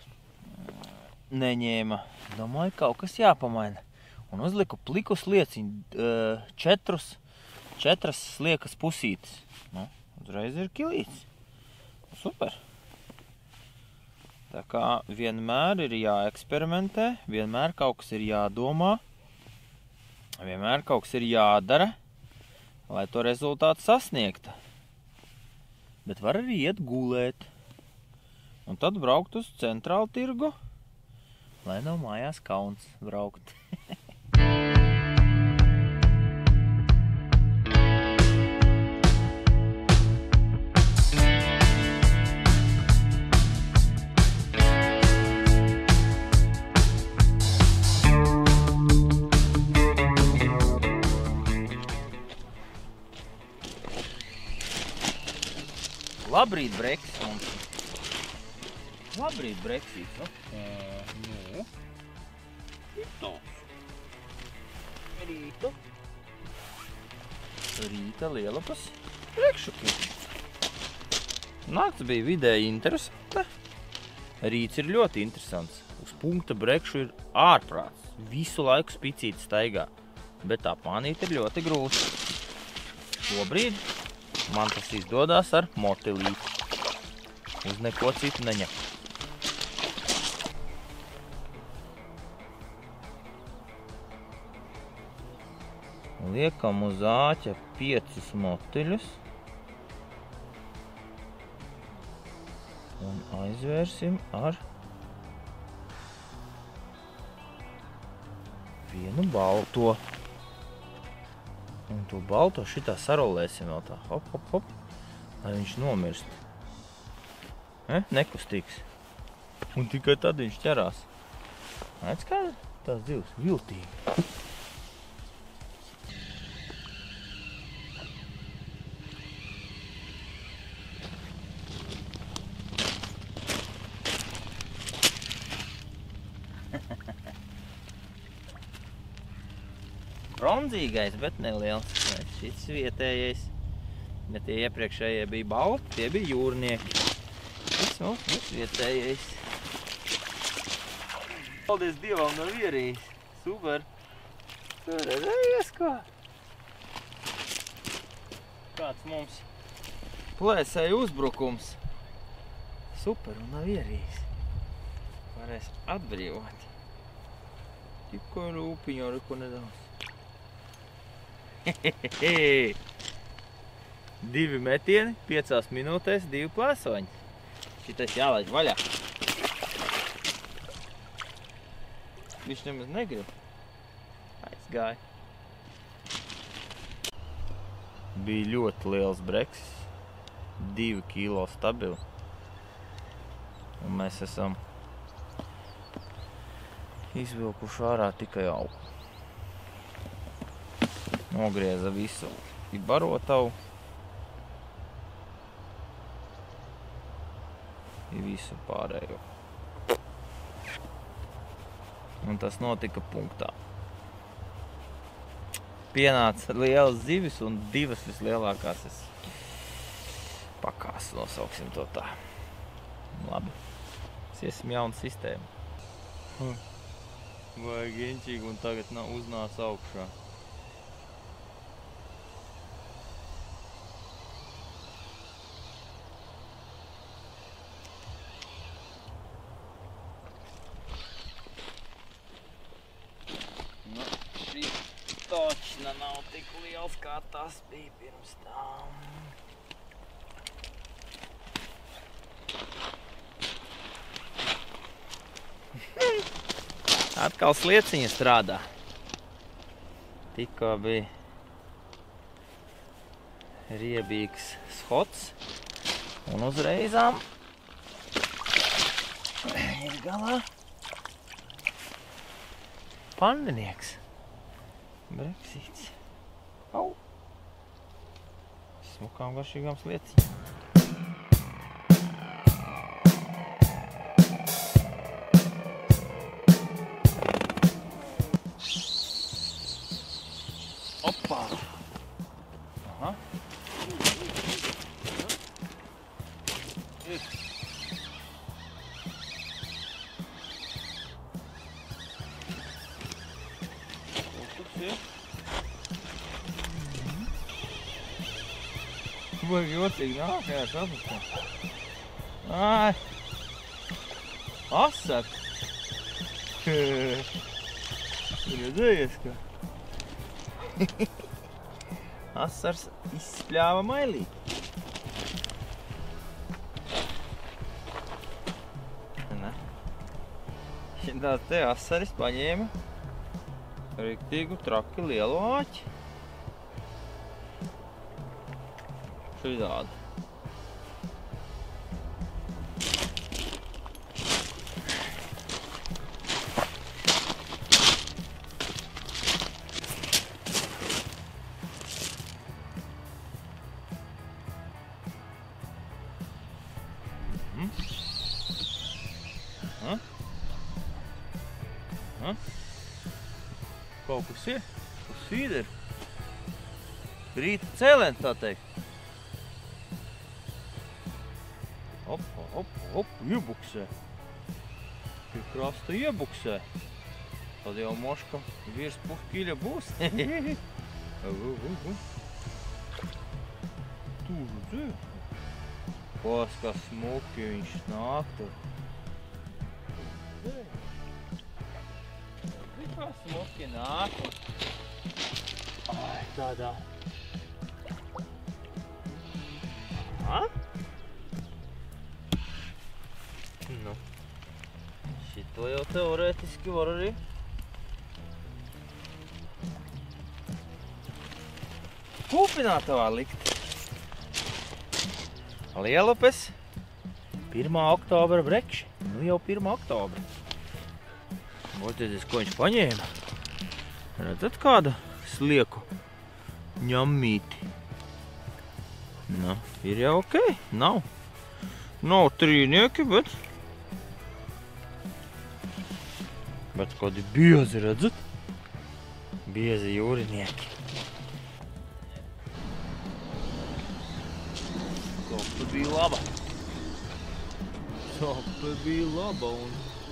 neņēma. Domāju, kaut kas jāpamaina. Un uzliku pliku slieciņu, četrus, četras sliekas pusītes. Nu, uzreiz ir kilīts. Super. Tā kā vienmēr ir jāeksperimentē, vienmēr kaut kas ir jādomā, vienmēr kaut kas ir jādara, lai to rezultātu sasniegtu. Bet var arī iet gulēt. Un tad braukt uz centrālu tirgu, lai nav mājās kauns braukt. Labrīt, breksis mums. Labrīt, breksis. Nu. Rīta. Rīta. Rīta lielapas priekšuki. Nakts bija vidēji interesanta. Rīts ir ļoti interesants. Uz punkta brekšu ir ārprāts. Visu laiku spicīti staigā. Bet apmānīt ir ļoti grūti. Šobrīd man tas izdodās ar motilīti. Uz neko citu neņem. Liekam uz āķa piecus motiļus. Un aizvērsim ar vienu balto. Un to balto šitā sarolēsim vēl tā, hop, hop, hop, lai viņš nomirst. Ne? Nekustīgs. Un tikai tad viņš ķerās. Redz, kā tās divas viltīgi. Bronzīgais, bet neliels. Šis vietējais. Ja tie iepriekšējie bija balti, tie bija jūrnieki. Šis mums būs vietējais. Paldies Dievam no Vierijas. Super. Tur redzējies kā? Kāds mums plēsēja uzbrukums. Super un no Vierijas. varēs atbrīvot. Tikko ir upiņo, reko nedaudz. Hehehe! Divi metieni, piecās minūtēs, divi plēsoņi. Šitais jālaiž vaļā. Viņš nemaz negrib. Aizgāja. Bija ļoti liels breksis. Divi kilo stabili. Un mēs esam izvilkuši ārā tikai augu. Nogrieza visu i barotavu. I visu pārējo. Un tas notika punktā. Pienāca lielas zivis un divas vislielākās es pakās, nosauksim to tā. Labi. Siesim jaunu sistēmu. Vajag ieņķīgi un tagad uznāca augšā. Točna nav tik liels, kā tas bija pirms tam. Atkal slieciņa strādā. Tikko bija riebīgs schots un uzreizām ir galā pandinieks. Breksīts. Au! Smukām garšīgām slieciņām. Opā! Aha! Vajag jocīgi nāk, jā, sapratā. Ai! Asar! Tur redzējies, ka? Asars izspļāva mailī. Ne? Šitās te asaris paņēma riktīgu traki lielu āķi. Šitādi. Mhm. Ha? Ha? Kaut kas ir? Uz fīderi. Rīta cēlēns, tā teikt. Opa, opa, opa, iebuksē. Pie krasta iebuksē. Tad jau moška virs puškiļa būs. Tu redzē. Pās, kā smuki viņš nāk tur. Redzē. Kā smuki nāk. Ai, tādā. Aha. Nu, šito jau teorētiski var arī kūpinātavā likt. Lielupes, pirmā oktobra brekši. Nu jau pirmā oktobra. Votieties, ko viņš paņēma. Redzat kādu slieku ņammīti? Nu, ir jau ok, nav. Nav trīnieki, bet bet kādi biezi, redzat? Biezi jūrinieki. Sopa bija laba. Sopa bija laba un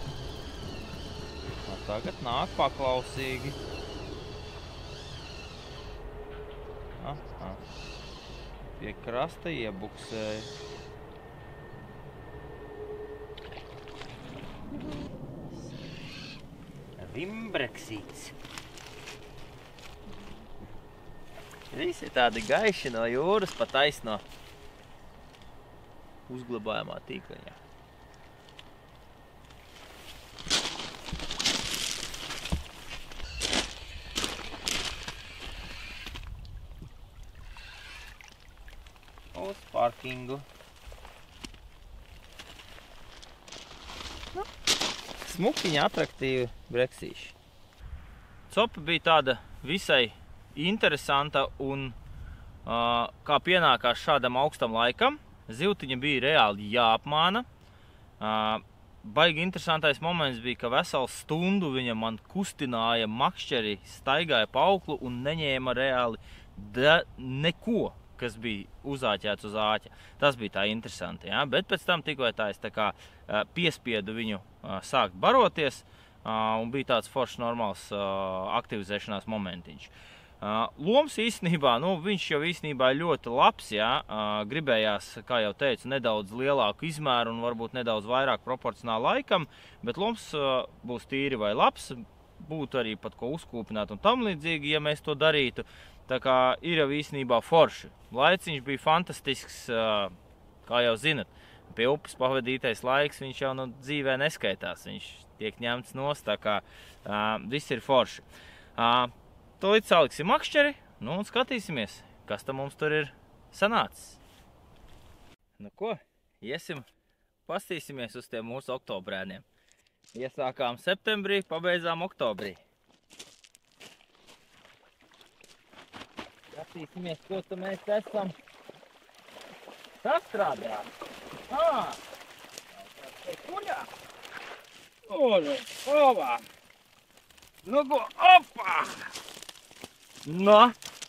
tagad nāk paklausīgi. Aha. Pie krasta iebuksēja. Vimbreksīts. Visi tādi gaiši no jūras pa taisno uzglabājumā tīkliņā. Uz parkingu. Nu, smukiņi, atraktīvi breksīši. Copa bija tāda visai interesanta un uh, kā pienākās šādam augstam laikam, zivtiņa bija reāli jāapmāna. Uh, baigi interesantais moments bija, ka veselu stundu viņa man kustināja makšķeri, staigāja pa auklu un neņēma reāli da, neko, kas bija uzāķēts uz āķa. Tas bija tā interesanti, ja? Bet pēc tam tikko tā es tā kā uh, piespiedu viņu uh, sākt baroties uh, un bija tāds foršs normāls uh, aktivizēšanās momentiņš. Uh, loms īstenībā, nu, viņš jau īstenībā ļoti labs, jā, uh, gribējās, kā jau teicu, nedaudz lielāku izmēru un varbūt nedaudz vairāk proporcionāli laikam, bet loms uh, būs tīri vai labs, būtu arī pat ko uzkūpināt un tam līdzīgi, ja mēs to darītu. Tā kā ir jau īstenībā forši. Laiciņš bija fantastisks, uh, kā jau zinat, pie upes pavadītais laiks, viņš jau nu dzīvē neskaitās, viņš tiek ņemts nost, tā kā uh, viss ir forši. Uh, Tolīt saliksim makšķeri, nu un skatīsimies, kas tam mums tur ir sanācis. Nu ko, iesim, pastīsimies uz tiem mūsu oktobrēniem. Iesākām septembrī, pabeidzām oktobrī. Skatīsimies, ko tu mēs esam sastrādāt. Ā, te kuļā. Oļu, ovā. Nu ko, opā. No.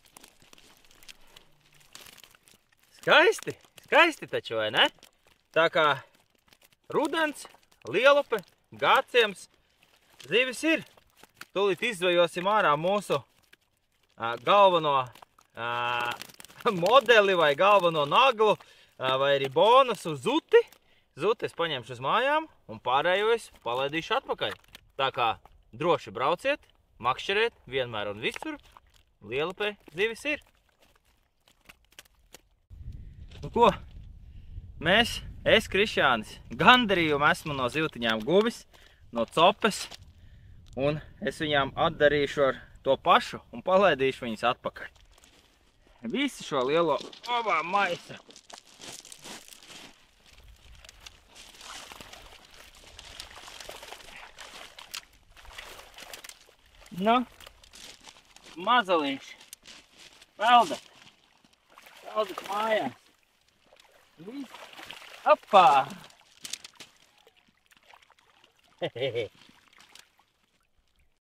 Skaisti, skaisti taču, vai ne? Tā kā rudens, lielupe, gāciems, zivis ir. Tūlīt izdvejosim ārā mūsu uh, galveno uh, modeli vai galveno naglu uh, vai arī bonusu zuti. Zuti es paņemšu uz mājām un pārējo es palaidīšu atpakaļ. Tā kā droši brauciet, makšķeriet vienmēr un visur. Lielupē zivis ir. Nu ko, mēs, es, Krišjānis, gandarījumu esmu no zivtiņām guvis, no copes, un es viņām atdarīšu ar to pašu un palaidīšu viņas atpakaļ. Visu šo lielo ovā maisa. Nu. Mazalīši, peldat, peldat mājās. Viss, apā! Hehehe.